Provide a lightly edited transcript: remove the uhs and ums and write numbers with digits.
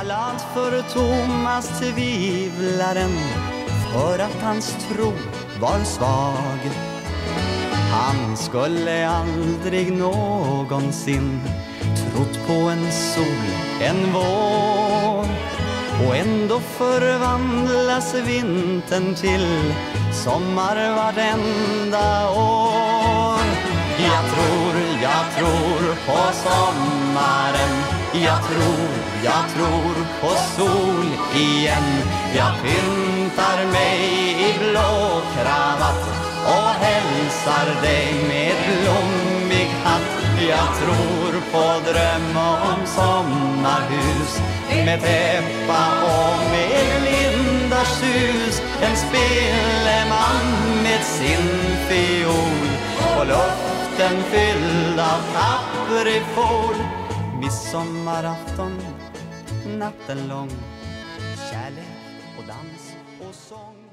ballad för Thomas tvivlaren, för att hans tro var svag. Han skulle aldrig någonsin trott på en sol, en vår. Och ändå förvandlas vintern till sommar vartenda år. Jag tror på sommaren. Jag tror på sol igen. Jag pyntar mig i blå kravatt och hälsar dig med blommig hatt. Jag tror på dröm om sommarhus med täppa och med lindarsljus. En speleman med sin fiol och luften fylld av kaprifol. Midsommarafton, natten lång, kärlek och dans och sång.